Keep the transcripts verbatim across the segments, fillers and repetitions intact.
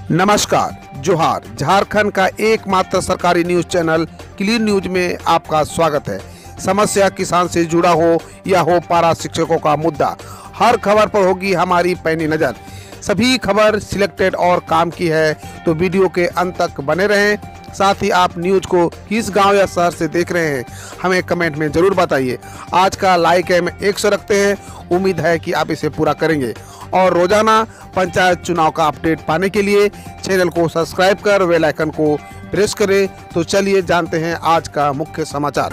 नमस्कार, जोहार। झारखंड का एकमात्र सरकारी न्यूज चैनल क्लीन न्यूज में आपका स्वागत है। समस्या किसान से जुड़ा हो या हो पारा शिक्षकों का मुद्दा, हर खबर पर होगी हमारी पैनी नज़र। सभी खबर सिलेक्टेड और काम की है, तो वीडियो के अंत तक बने रहें। साथ ही आप न्यूज को किस गांव या शहर से देख रहे हैं, हमें कमेंट में जरूर बताइए। आज का लाइक है हम एक सौ रखते हैं, उम्मीद है कि आप इसे पूरा करेंगे। और रोजाना पंचायत चुनाव का अपडेट पाने के लिए चैनल को सब्सक्राइब कर बेल आइकन को प्रेस करें। तो चलिए जानते हैं आज का मुख्य समाचार।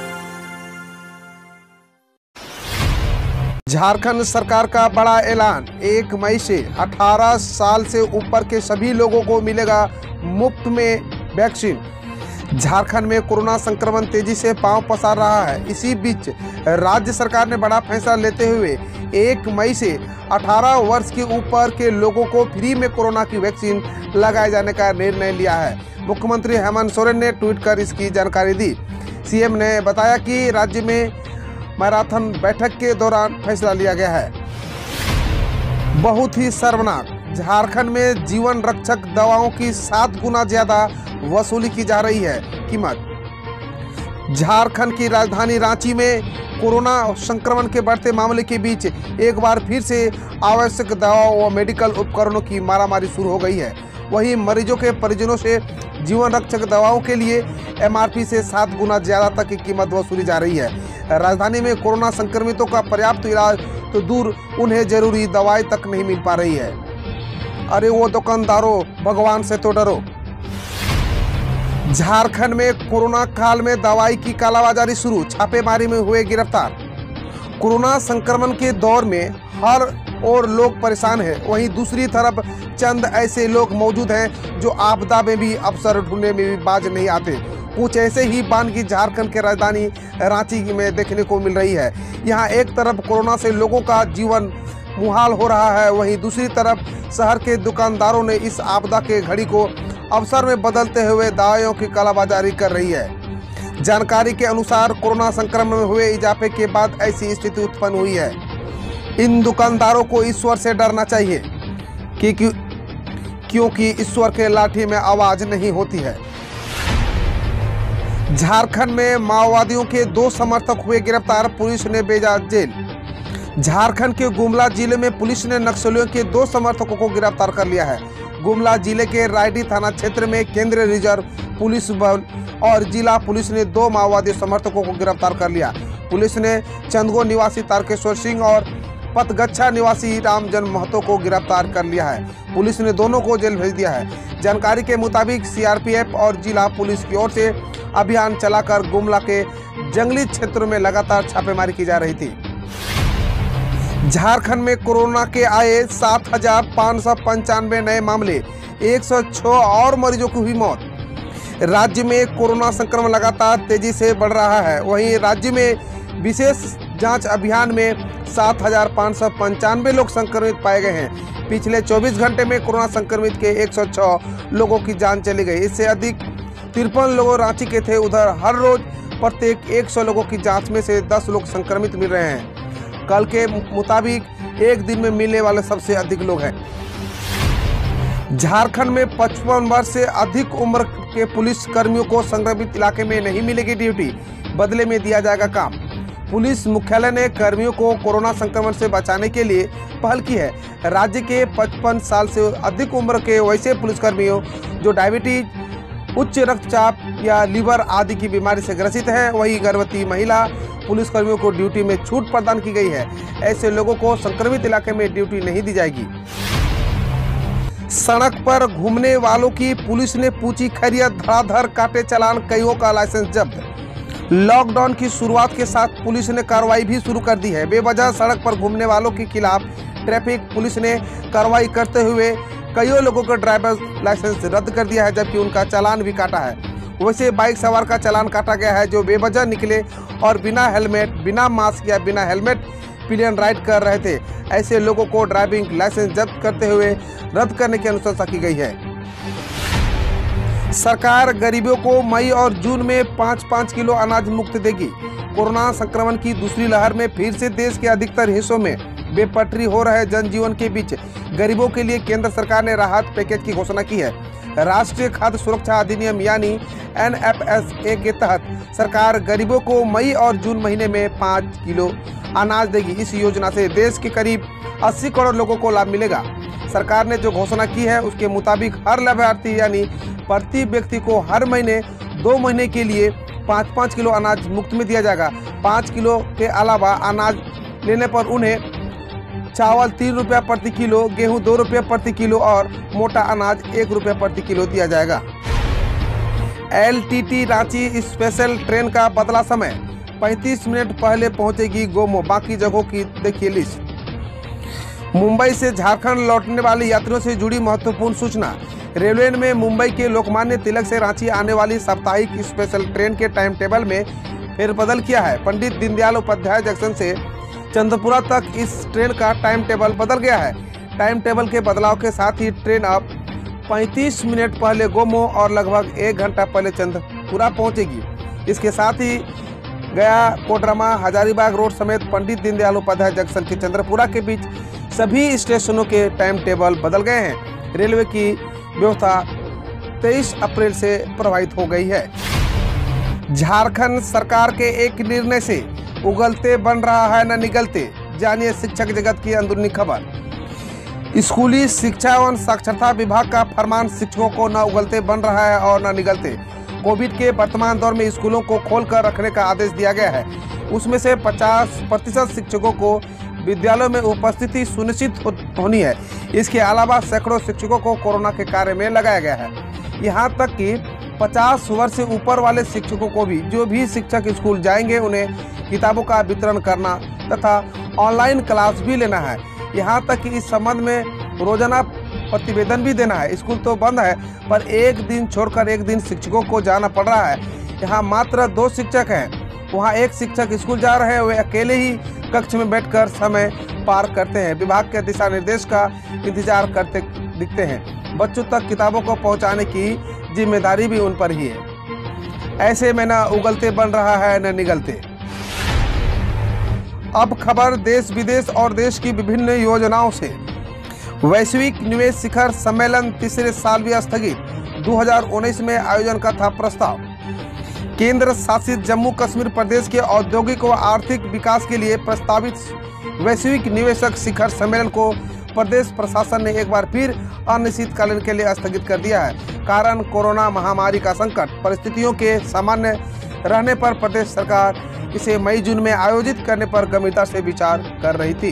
झारखंड सरकार का बड़ा ऐलान, एक मई से अठारह साल से ऊपर के सभी लोगों को मिलेगा मुफ्त में वैक्सीन। झारखंड में कोरोना संक्रमण तेजी से पांव पसार रहा है। इसी बीच राज्य सरकार ने बड़ा फैसला लेते हुए एक मई से अठारह वर्ष के ऊपर के लोगों को फ्री में कोरोना की वैक्सीन लगाए जाने का निर्णय लिया है। मुख्यमंत्री हेमंत सोरेन ने ट्वीट कर इसकी जानकारी दी। सीएम ने बताया कि राज्य में मैराथन बैठक के दौरान फैसला लिया गया है। बहुत ही शर्मनाक, झारखंड में जीवन रक्षक दवाओं की सात गुना ज्यादा वसूली की जा रही है कीमत। झारखंड की राजधानी रांची में कोरोना संक्रमण के बढ़ते मामले के बीच एक बार फिर से आवश्यक दवाओं व मेडिकल उपकरणों की मारामारी शुरू हो गई है। वहीं मरीजों के परिजनों से जीवन रक्षक दवाओं के लिए एमआरपी से सात गुना ज्यादा तक की कीमत वसूली जा रही है। राजधानी में कोरोना संक्रमितों का पर्याप्त इलाज तो दूर, उन्हें जरूरी दवाई तक नहीं मिल पा रही है। अरे वो दुकानदारों, भगवान से तो डरो। झारखंड में कोरोना काल में दवाई की कालाबाजारी शुरू, छापेमारी में हुए गिरफ्तार। कोरोना संक्रमण के दौर में हर और लोग परेशान हैं, वहीं दूसरी तरफ चंद ऐसे लोग मौजूद हैं जो आपदा में भी अवसर ढूंढने में भी बाज नहीं आते। कुछ ऐसे ही बानगी झारखंड के राजधानी रांची में देखने को मिल रही है। यहाँ एक तरफ कोरोना से लोगों का जीवन मुहाल हो रहा है, वहीं दूसरी तरफ शहर के दुकानदारों ने इस आपदा के घड़ी को अवसर में बदलते हुए दवाइयों की कालाबाजारी कर रही है। जानकारी के अनुसार कोरोना संक्रमण में हुए इजाफे के बाद ऐसी स्थिति उत्पन्न हुई है। इन दुकानदारों को ईश्वर से डरना चाहिए कि क्यों क्योंकि ईश्वर के लाठी में आवाज नहीं होती है। झारखंड में माओवादियों के दो समर्थक हुए गिरफ्तार, पुलिस ने भेजा जेल। झारखंड के गुमला जिले में पुलिस ने नक्सलियों के दो समर्थकों को गिरफ्तार कर लिया है। गुमला जिले के रायडी थाना क्षेत्र में केंद्रीय रिजर्व पुलिस बल और जिला पुलिस ने दो माओवादी समर्थकों को गिरफ्तार कर लिया। पुलिस ने चंदगो निवासी तारकेश्वर सिंह और पतगच्छा निवासी रामजन महतो को गिरफ्तार कर लिया है। पुलिस ने दोनों को जेल भेज दिया है। जानकारी के मुताबिक सीआरपीएफ और जिला पुलिस की ओर से अभियान चलाकर गुमला के जंगली क्षेत्रों में लगातार छापेमारी की जा रही थी। झारखंड में कोरोना के आए सात हजार पाँच सौ पंचानवे नए मामले, एक सौ छह और मरीजों की हुई मौत। राज्य में कोरोना संक्रमण लगातार तेजी से बढ़ रहा है। वहीं राज्य में विशेष जांच अभियान में सात हजार पाँच सौ पंचानवे लोग संक्रमित पाए गए हैं। पिछले चौबीस घंटे में कोरोना संक्रमित के एक सौ छह लोगों की जान चली गई। इससे अधिक तिरपन लोग रांची के थे। उधर हर रोज प्रत्येक एक सौ लोगों की जाँच में से दस लोग संक्रमित मिल रहे हैं। कल के मुताबिक एक दिन में मिलने वाले सबसे अधिक लोग हैं। झारखंड में पचपन वर्ष से अधिक उम्र के पुलिस कर्मियों को संक्रमित इलाके में नहीं मिलेगी ड्यूटी, बदले में दिया जाएगा काम। पुलिस मुख्यालय ने कर्मियों को कोरोना संक्रमण से बचाने के लिए पहल की है। राज्य के पचपन साल से अधिक उम्र के वैसे पुलिसकर्मियों जो डायबिटीज, उच्च रक्तचाप या लीवर आदि की बीमारी से ग्रसित हैं, वही गर्भवती महिला पुलिसकर्मियों को ड्यूटी में छूट प्रदान की गई है। ऐसे लोगों को संक्रमित इलाके में ड्यूटी नहीं दी जाएगी। सड़क पर घूमने वालों की पुलिस ने पूछी खैरियत, धड़ाधड़ काटे चालान, कईयों का लाइसेंस जब्त। लॉकडाउन की शुरुआत के साथ पुलिस ने कार्रवाई भी शुरू कर दी है। बेवजह सड़क पर घूमने वालों के खिलाफ ट्रैफिक पुलिस ने कार्रवाई करते हुए कईयों लोगों का ड्राइवर लाइसेंस रद्द कर दिया है, जबकि उनका चालान भी काटा है। वैसे बाइक सवार का चालान काटा गया है जो बेवजह निकले और बिना हेलमेट, बिना मास्क या बिना हेलमेट पिलियन राइड कर रहे थे। ऐसे लोगों को ड्राइविंग लाइसेंस जब्त करते हुए रद्द करने की अनुशंसा की गई है। सरकार गरीबों को मई और जून में पाँच पाँच किलो अनाज मुफ्त देगी। कोरोना संक्रमण की दूसरी लहर में फिर से देश के अधिकतर हिस्सों में बेपटरी हो रहे जनजीवन के बीच गरीबों के लिए केंद्र सरकार ने राहत पैकेज की घोषणा की है। राष्ट्रीय खाद्य सुरक्षा अधिनियम यानी एन एफ एस ए के तहत सरकार गरीबों को मई और जून महीने में पाँच किलो अनाज देगी। इस योजना से देश के करीब अस्सी करोड़ लोगों को लाभ मिलेगा। सरकार ने जो घोषणा की है उसके मुताबिक हर लाभार्थी यानी प्रति व्यक्ति को हर महीने दो महीने के लिए पाँच पाँच किलो अनाज मुफ्त में दिया जाएगा। पाँच किलो के अलावा अनाज लेने पर उन्हें चावल तीन रुपया प्रति किलो, गेहूं दो रुपये प्रति किलो और मोटा अनाज एक रुपये प्रति किलो दिया जाएगा। L T T Ranchi special train का बदला समय, पैंतीस मिनट पहले पहुंचेगी गोमो, बाकी जगहों की देखिए लिस्ट। मुंबई से झारखंड लौटने वाले यात्रियों से जुड़ी महत्वपूर्ण सूचना। रेलवे में मुंबई के लोकमान्य तिलक से रांची आने वाली साप्ताहिक स्पेशल ट्रेन के टाइम टेबल में फेरबदल किया है। पंडित दीनदयाल उपाध्याय जंक्शन से चंद्रपुरा तक इस ट्रेन का टाइम टेबल बदल गया है। टाइम टेबल के बदलाव के साथ ही ट्रेन अब पैंतीस मिनट पहले गोमो और लगभग एक घंटा पहले चंद्रपुरा पहुंचेगी। इसके साथ ही गया, कोडरमा, हजारीबाग रोड समेत पंडित दीनदयाल उपाध्याय जंक्शन के चंद्रपुरा के बीच सभी स्टेशनों के टाइम टेबल बदल गए हैं। रेलवे की व्यवस्था तेईस अप्रैल से प्रभावित हो गई है। झारखंड सरकार के एक निर्णय से उगलते बन रहा है न निगलते, जानिए शिक्षक जगत की अंदरूनी खबर। स्कूली शिक्षा एवं साक्षरता विभाग का फरमान शिक्षकों को न उगलते बन रहा है और न निगलते। कोविड के वर्तमान दौर में स्कूलों को खोलकर रखने का आदेश दिया गया है। उसमें से पचास प्रतिशत शिक्षकों को विद्यालयों में उपस्थिति सुनिश्चित होनी है। इसके अलावा सैकड़ों शिक्षकों को कोरोना के कार्य में लगाया गया है। यहाँ तक कि पचास वर्ष से ऊपर वाले शिक्षकों को भी, जो भी शिक्षक स्कूल जाएंगे, उन्हें किताबों का वितरण करना तथा ऑनलाइन क्लास भी लेना है। यहाँ तक कि इस संबंध में रोजाना प्रतिवेदन भी देना है। स्कूल तो बंद है पर एक दिन छोड़कर एक दिन शिक्षकों को जाना पड़ रहा है। यहाँ मात्र दो शिक्षक हैं, वहाँ एक शिक्षक स्कूल जा रहे हैं, वे अकेले ही कक्ष में बैठकर समय पार करते हैं। विभाग के दिशा निर्देश का इंतजार करते दिखते हैं। बच्चों तक किताबों को पहुँचाने की जिम्मेदारी भी उन पर ही है। ऐसे में न उगलते बन रहा है न निगलते। अब खबर देश विदेश और देश की विभिन्न योजनाओं से। वैश्विक निवेश शिखर सम्मेलन तीसरे साल भी स्थगित। दो हज़ार उन्नीस में आयोजन का था प्रस्ताव। केंद्र शासित जम्मू कश्मीर प्रदेश के औद्योगिक व आर्थिक विकास के लिए प्रस्तावित वैश्विक निवेशक शिखर सम्मेलन को प्रदेश प्रशासन ने एक बार फिर अनिश्चितकालीन के लिए स्थगित कर दिया है। कारण कोरोना महामारी का संकट। परिस्थितियों के सामान्य रहने पर प्रदेश सरकार इसे मई जून में आयोजित करने पर गंभीरता से विचार कर रही थी।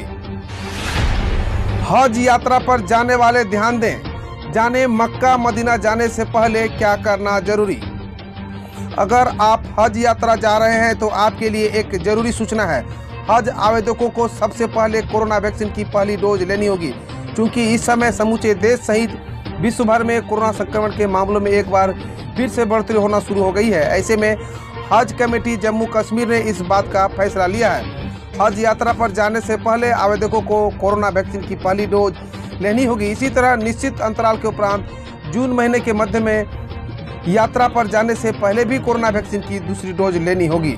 हज यात्रा पर जाने वाले ध्यान दें, जाने मक्का मदीना जाने से पहले क्या करना जरूरी। अगर आप हज यात्रा जा रहे हैं तो आपके लिए एक जरूरी सूचना है। हज आवेदकों को सबसे पहले कोरोना वैक्सीन की पहली डोज लेनी होगी, क्योंकि इस समय समूचे देश सहित विश्व भर में कोरोना संक्रमण के मामलों में एक बार फिर से बढ़ोतरी होना शुरू हो गई है। ऐसे में हज कमेटी जम्मू कश्मीर ने इस बात का फैसला लिया है। हज यात्रा पर जाने से पहले आवेदकों को कोरोना वैक्सीन की पहली डोज लेनी होगी। इसी तरह निश्चित अंतराल के उपरांत जून महीने के मध्य में यात्रा पर जाने से पहले भी कोरोना वैक्सीन की दूसरी डोज लेनी होगी।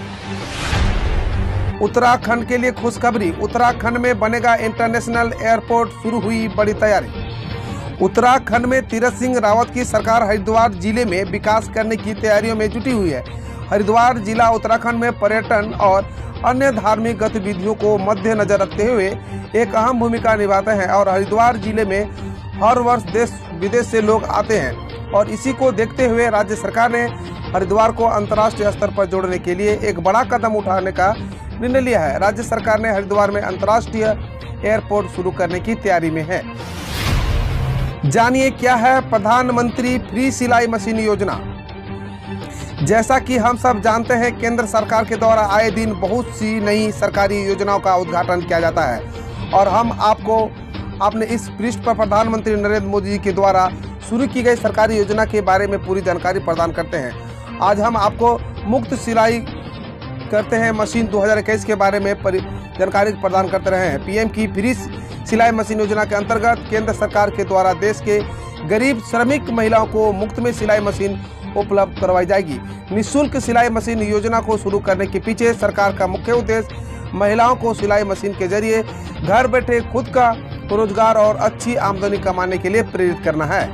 उत्तराखंड के लिए खुशखबरी। उत्तराखंड में बनेगा इंटरनेशनल एयरपोर्ट, शुरू हुई बड़ी तैयारी। उत्तराखंड में तीरथ सिंह रावत की सरकार हरिद्वार जिले में विकास करने की तैयारियों में जुटी हुई है। हरिद्वार जिला उत्तराखंड में पर्यटन और अन्य धार्मिक गतिविधियों को मद्देनजर रखते हुए एक अहम भूमिका निभाते हैं और हरिद्वार जिले में हर वर्ष देश विदेश से लोग आते हैं। और इसी को देखते हुए राज्य सरकार ने हरिद्वार को अंतर्राष्ट्रीय स्तर पर जोड़ने के लिए एक बड़ा कदम उठाने का निर्णय लिया है। राज्य सरकार ने हरिद्वार में अंतर्राष्ट्रीय एयरपोर्ट शुरू करने की तैयारी में है। जानिए क्या है प्रधानमंत्री फ्री सिलाई मशीन योजना। जैसा कि हम सब जानते हैं, केंद्र सरकार के द्वारा आए दिन बहुत सी नई सरकारी योजनाओं का उद्घाटन किया जाता है और हम आपको अपने इस पृष्ठ पर प्रधानमंत्री नरेंद्र मोदी जी के द्वारा शुरू की गई सरकारी योजना के बारे में पूरी जानकारी प्रदान करते हैं। आज हम आपको मुफ्त सिलाई करते हैं मशीन दो हज़ार इक्कीस के बारे में जानकारी प्रदान करते रहे हैं। पीएम की फ्री सिलाई मशीन योजना के अंतर्गत केंद्र सरकार के द्वारा देश के गरीब श्रमिक महिलाओं को मुफ्त में सिलाई मशीन उपलब्ध करवाई जाएगी। निःशुल्क सिलाई मशीन योजना को शुरू करने के पीछे सरकार का मुख्य उद्देश्य महिलाओं को सिलाई मशीन के जरिए घर बैठे खुद का रोजगार और अच्छी आमदनी कमाने के लिए प्रेरित करना है।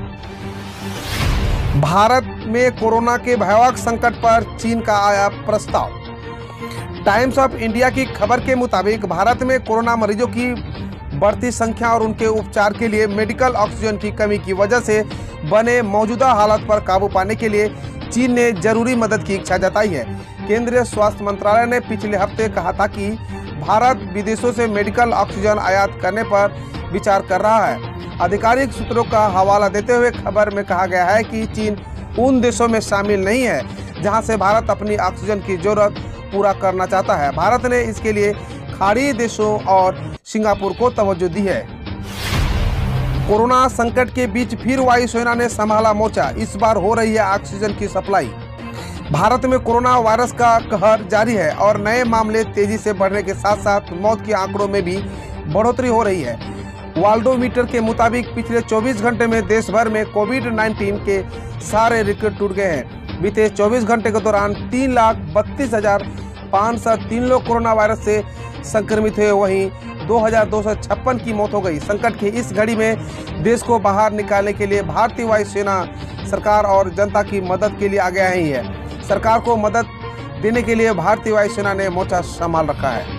भारत में कोरोना के भयावह संकट पर चीन का आया प्रस्ताव। टाइम्स ऑफ इंडिया की खबर के मुताबिक भारत में कोरोना मरीजों की बढ़ती संख्या और उनके उपचार के लिए मेडिकल ऑक्सीजन की कमी की वजह से बने मौजूदा हालात पर काबू पाने के लिए चीन ने जरूरी मदद की इच्छा जताई है। केंद्रीय स्वास्थ्य मंत्रालय ने पिछले हफ्ते कहा था कि भारत विदेशों से मेडिकल ऑक्सीजन आयात करने पर विचार कर रहा है। आधिकारिक सूत्रों का हवाला देते हुए खबर में कहा गया है कि चीन उन देशों में शामिल नहीं है जहां से भारत अपनी ऑक्सीजन की जरूरत पूरा करना चाहता है। भारत ने इसके लिए खाड़ी देशों और सिंगापुर को तवज्जो दी है। कोरोना संकट के बीच फिर वायुसेना ने संभाला मोर्चा। इस बार हो रही है ऑक्सीजन की सप्लाई। भारत में कोरोना वायरस का कहर जारी है और नए मामले तेजी से बढ़ने के साथ साथ मौत के आंकड़ों में भी बढ़ोतरी हो रही है। वर्ल्डोमीटर के मुताबिक पिछले चौबीस घंटे में देश भर में कोविड उन्नीस के सारे रिकॉर्ड टूट गए हैं। बीते चौबीस घंटे के दौरान तीन लाख बत्तीस हजार पाँच सौ तीन लोग कोरोना वायरस से संक्रमित हुए, वहीं दो हजार दो सौ छप्पन की मौत हो गई। संकट की इस घड़ी में देश को बाहर निकालने के लिए भारतीय वायुसेना सरकार और जनता की मदद के लिए आगे आई है। सरकार को मदद देने के लिए भारतीय वायुसेना ने मोर्चा संभाल रखा है।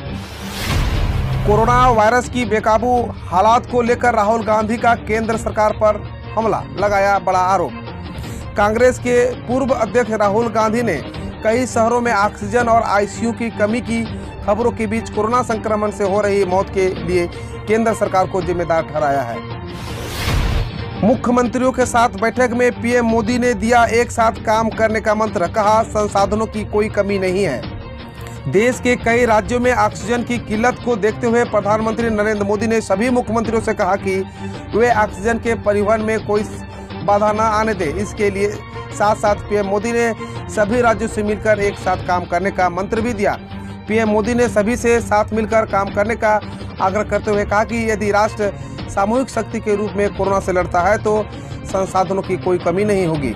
कोरोना वायरस की बेकाबू हालात को लेकर राहुल गांधी का केंद्र सरकार पर हमला, लगाया बड़ा आरोप। कांग्रेस के पूर्व अध्यक्ष राहुल गांधी ने कई शहरों में ऑक्सीजन और आईसीयू की कमी की खबरों के बीच कोरोना संक्रमण से हो रही मौत के लिए केंद्र सरकार को जिम्मेदार ठहराया है। मुख्यमंत्रियों के साथ बैठक में पीएम मोदी ने दिया एक साथ काम करने का मंत्र। कहा, संसाधनों की कोई कमी नहीं है। देश के कई राज्यों में ऑक्सीजन की किल्लत को देखते हुए प्रधानमंत्री नरेंद्र मोदी ने सभी मुख्यमंत्रियों से कहा कि वे ऑक्सीजन के परिवहन में कोई बाधा न आने दें। इसके लिए साथ साथ पीएम मोदी ने सभी राज्यों से मिलकर एक साथ काम करने का मंत्र भी दिया। पीएम मोदी ने सभी से साथ मिलकर काम करने का आग्रह करते हुए कहा कि यदि राष्ट्र सामूहिक शक्ति के रूप में कोरोना से लड़ता है तो संसाधनों की कोई कमी नहीं होगी।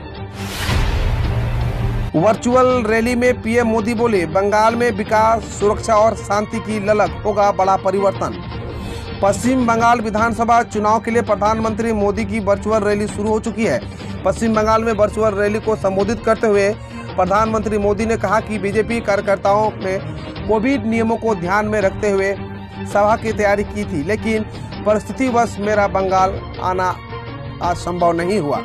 वर्चुअल रैली में पीएम मोदी बोले, बंगाल में विकास, सुरक्षा और शांति की ललक होगा बड़ा परिवर्तन। पश्चिम बंगाल विधानसभा चुनाव के लिए प्रधानमंत्री मोदी की वर्चुअल रैली शुरू हो चुकी है। पश्चिम बंगाल में वर्चुअल रैली को संबोधित करते हुए प्रधानमंत्री मोदी ने कहा कि बीजेपी कार्यकर्ताओं ने कोविड नियमों को ध्यान में रखते हुए सभा की तैयारी की थी, लेकिन परिस्थितिवश मेरा बंगाल आना आज संभव नहीं हुआ।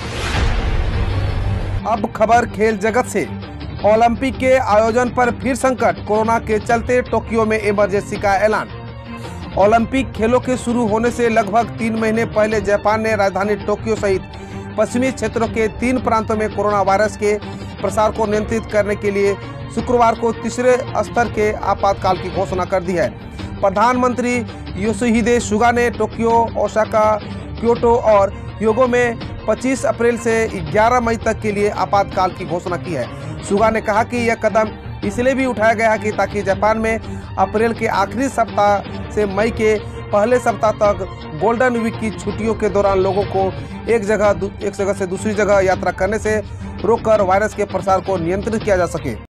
अब खबर खेल जगत से। ओलंपिक के आयोजन पर फिर संकट। कोरोना के चलते टोक्यो में इमरजेंसी का ऐलान। ओलंपिक खेलों के शुरू होने से लगभग तीन महीने पहले जापान ने राजधानी टोक्यो सहित पश्चिमी क्षेत्रों के तीन प्रांतों में कोरोना वायरस के प्रसार को नियंत्रित करने के लिए शुक्रवार को तीसरे स्तर के आपातकाल की घोषणा कर दी है। प्रधानमंत्री योशिहिदे सुगा ने टोक्यो, ओसाका, क्योटो और ह्योगो में पच्चीस अप्रैल से ग्यारह मई तक के लिए आपातकाल की घोषणा की है। सुगा ने कहा कि यह कदम इसलिए भी उठाया गया है कि ताकि जापान में अप्रैल के आखिरी सप्ताह से मई के पहले सप्ताह तक गोल्डन वीक की छुट्टियों के दौरान लोगों को एक जगह एक जगह से दूसरी जगह यात्रा करने से रोककर वायरस के प्रसार को नियंत्रित किया जा सके।